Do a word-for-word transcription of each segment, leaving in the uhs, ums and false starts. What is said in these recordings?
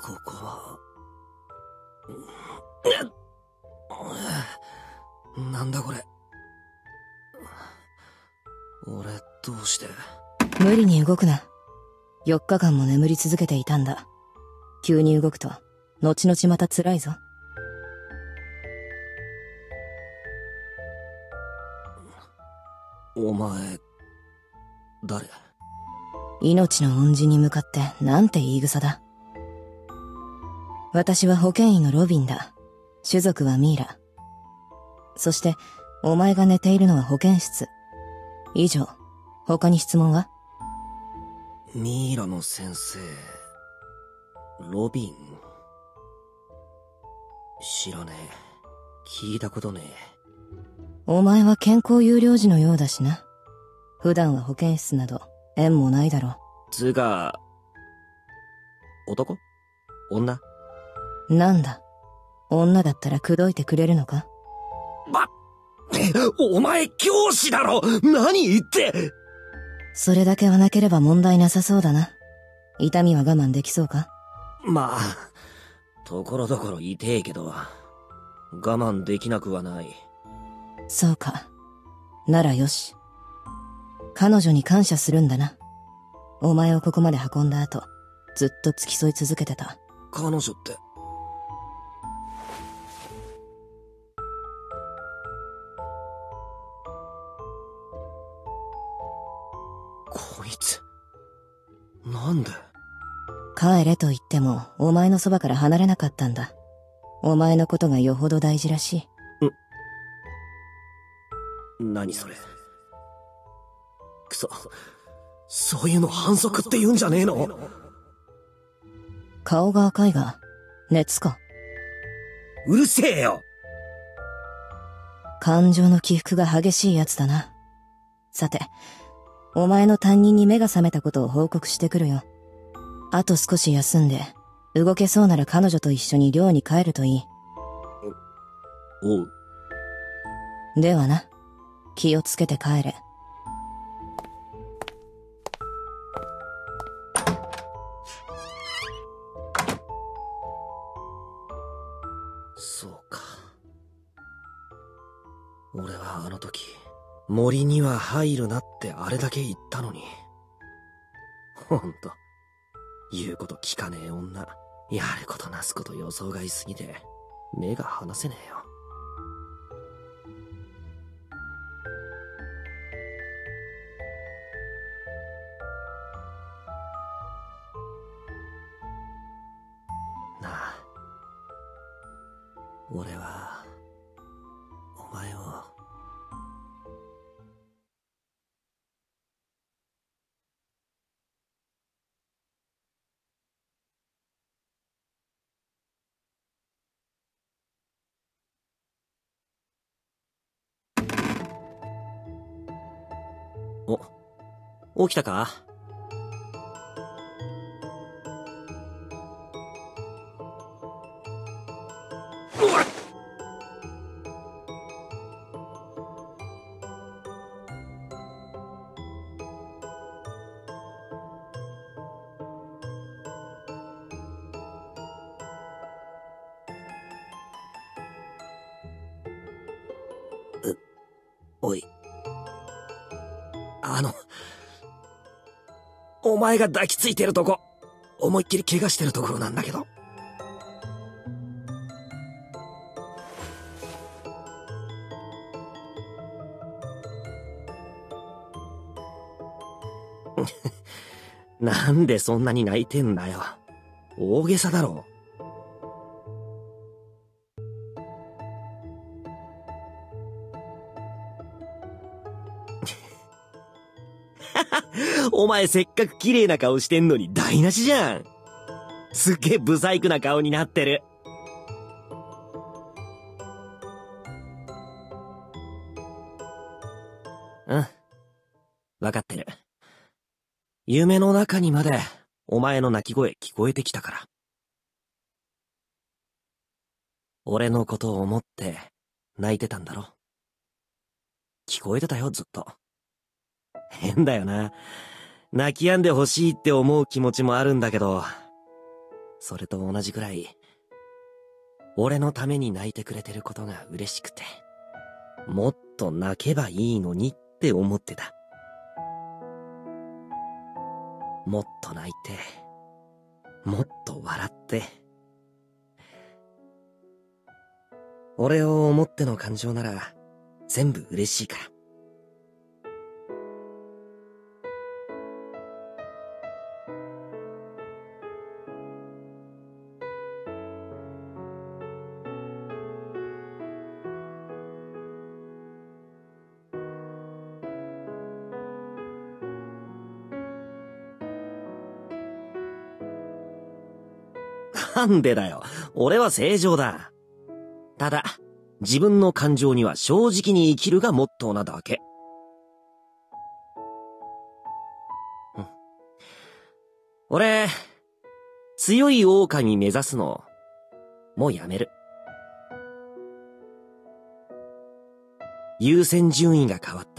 ここはなんだこれ。俺どうして。 無理に動くな。よっかかんも眠り続けていたんだ。急に動くと後々また辛いぞ。 お前誰？ 命の恩人に向かってなんて言い草だ。私は保健医のロビンだ。種族はミイラ。そしてお前が寝ているのは保健室。以上。他に質問は？ ミイラの先生ロビン。知らねえ。聞いたことねえ。 お前は健康有料児のようだしな。普段は保健室など縁もないだろう。 つうか男？女？ なんだ、女だったら口説いてくれるのか？ ばお前教師だろ。何言って。 それだけはなければ問題なさそうだな。痛みは我慢できそうか？ まあところどころ痛えけど我慢できなくはない。 そうか。ならよし。彼女に感謝するんだな。お前をここまで運んだ後、ずっと付き添い続けてた。 彼女って。こいつなんで？ 帰れと言ってもお前のそばから離れなかったんだ。お前のことがよほど大事らしい。ん？何それ。くそ、そういうの反則って言うんじゃねえの？ 顔が赤いが熱か？ うるせえよ。 感情の起伏が激しいやつだな。さて、お前の担任に目が覚めたことを報告してくるよ。あと少し休んで動けそうなら彼女と一緒に寮に帰るといい。 おう。 ではな、気をつけて帰れ。 そうか。俺はあの時森には入るなってあれだけ言ったのに。ほんと言うこと聞かねえ女。やることなすこと予想外すぎて目が離せねえよ。なあ、俺はお前を。お、起きたか？おい、あのお前が抱きついてるとこ思いっきり怪我してるところなんだけど。なんでそんなに泣いてんだよ。大げさだろ。お前せっかく綺麗な顔してんのに台無しじゃん。すっげえブサイクな顔になってる。うん、わかってる。夢の中にまでお前の泣き声聞こえてきたから。俺のことを思って泣いてたんだろ。聞こえてたよ、ずっと。変だよな。泣き止んでほしいって思う気持ちもあるんだけど、 それと同じくらい、俺のために泣いてくれてることが嬉しくて、もっと泣けばいいのにって思ってた。もっと泣いて、もっと笑って。俺を思っての感情なら、全部嬉しいから。なんでだよ。俺は正常だ。ただ、自分の感情には正直に生きるがモットーなだけ。うん。俺、強い狼目指すの、もうやめる。優先順位が変わった。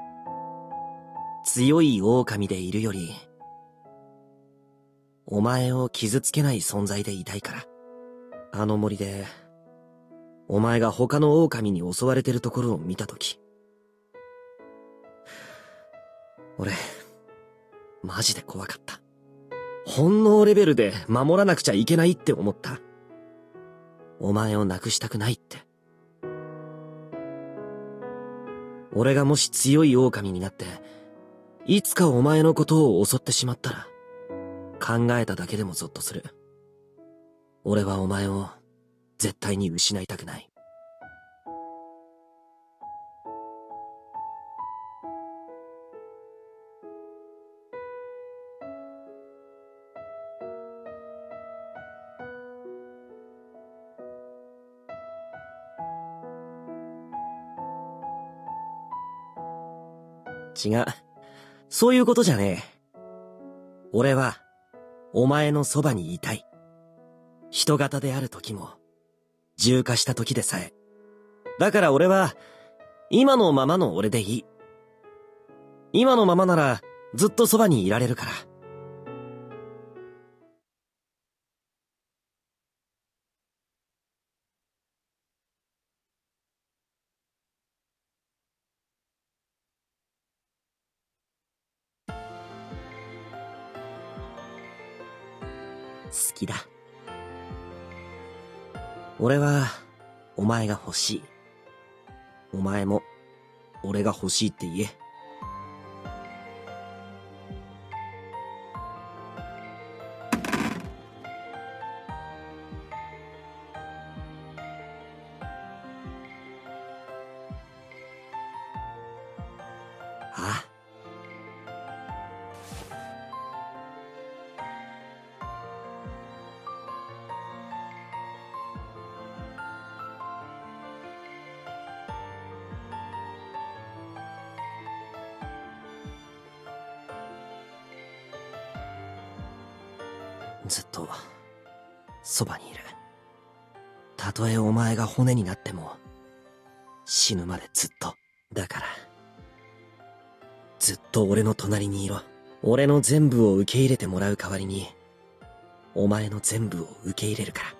強い狼でいるより、お前を傷つけない存在でいたいから。あの森で、お前が他の狼に襲われてるところを見たとき、俺、マジで怖かった。本能レベルで守らなくちゃいけないって思った。お前を亡くしたくないって。俺がもし強い狼になって、いつかお前のことを襲ってしまったら、考えただけでもゾッとする。俺はお前を絶対に失いたくない。違う。そういうことじゃねえ。俺は、お前のそばにいたい。人型である時も、重化した時でさえ。だから俺は、今のままの俺でいい。今のままなら、ずっとそばにいられるから。好きだ。俺は、お前が欲しい。お前も、俺が欲しいって言え。ああ。ずっと、そばにいる。たとえお前が骨になっても、死ぬまでずっと。だから、ずっと俺の隣にいろ。俺の全部を受け入れてもらう代わりに、お前の全部を受け入れるから。